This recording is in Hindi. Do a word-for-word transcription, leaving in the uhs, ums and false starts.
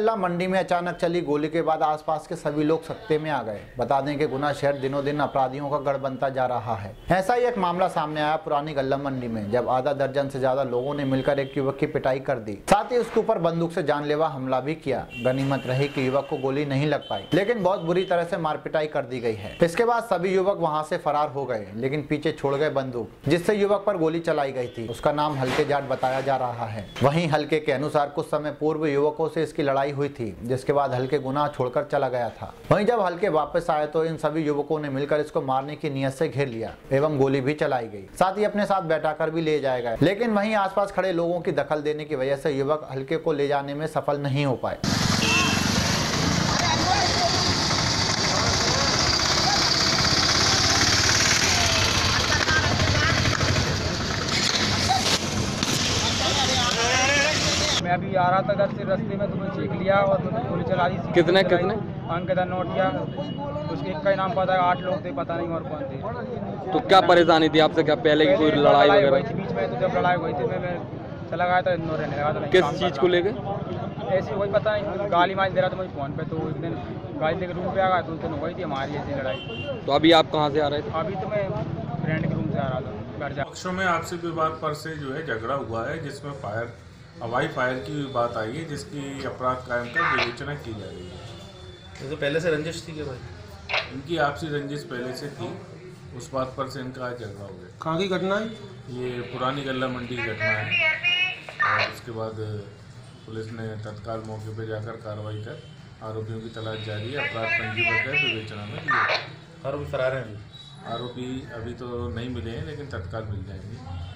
गल्ला मंडी में अचानक चली गोली के बाद आसपास के सभी लोग सकते में आ गए। बता दें कि गुना शहर दिनों दिन अपराधियों का गढ़ बनता जा रहा है। ऐसा ही एक मामला सामने आया पुरानी गल्ला मंडी में, जब आधा दर्जन से ज्यादा लोगों ने मिलकर एक युवक की पिटाई कर दी, साथ ही उसके ऊपर बंदूक से जानलेवा हमला भी किया। गनीमत रही कि युवक को गोली नहीं लग पाई, लेकिन बहुत बुरी तरह से मार पिटाई कर दी गई है। इसके बाद सभी युवक वहां से फरार हो गए, लेकिन पीछे छोड़ गए बंदूक जिससे युवक पर गोली चलाई गई थी। उसका नाम हल्के जाट बताया जा रहा है। वहीं हल्के के अनुसार कुछ समय पूर्व युवकों से इसकी लड़ाई हुई थी, जिसके बाद हल्के गुनाह छोड़कर चला गया था। वहीं जब हल्के वापस आए तो इन सभी युवकों ने मिलकर इसको मारने की नियत से घेर लिया एवं गोली भी चलाई गई, साथ ही अपने साथ बैठाकर भी ले जाया गया। लेकिन वहीं आसपास खड़े लोगों की दखल देने की वजह से युवक हल्के को ले जाने में सफल नहीं हो पाए। मैं अभी आ रहा था घर से, रास्ते में तुम्हें चीख लिया और तुम्हें गोली चला दी। कितने कितने अंकित नोटिया, उसके एक का ही नाम पता है, आठ लोग थे, पता नहीं और कौन थे। तो क्या परेशानी थी आपसे? क्या पहले की कोई लड़ाई वगैरह थी बीच में? तो जब लड़ाई हुई थी मैं मैं चला गया था, इग्नोर रहने लगा था। किस चीज़ को लेकर? ऐसी कोई पता नहीं, गाली मार दे रहा था मुझे फोन पे, तो एक दिन गाली देकर रूम पे आ गया, तो उस दिन हुई थी हमारी ऐसी लड़ाई। तो अभी आप कहाँ से आ रहे थे? अभी तो मैं फ्रेंड के रूम से आ रहा था घर जा। पक्षों में आपसी विवाद पर से जो है झगड़ा हुआ है, जिसमें फायर हवाई फायर की बात आई है, जिसकी अपराध कायम कर विवेचना की जा रही है। तो पहले से रंजिश थी क्या भाई? इनकी आपसी रंजिश पहले से थी, उस बात पर से इनका आज झगड़ा हो गया। कहाँ की घटना है? ये पुरानी गल्ला मंडी की घटना है और उसके बाद पुलिस ने तत्काल मौके पर जाकर कार्रवाई कर आरोपियों की तलाश जारी है। अपराध पंजीबद्ध है, विवेचना में दिया। आरोपी फरार हैं? आरोपी अभी तो नहीं मिले हैं, लेकिन तत्काल मिल जाएंगे।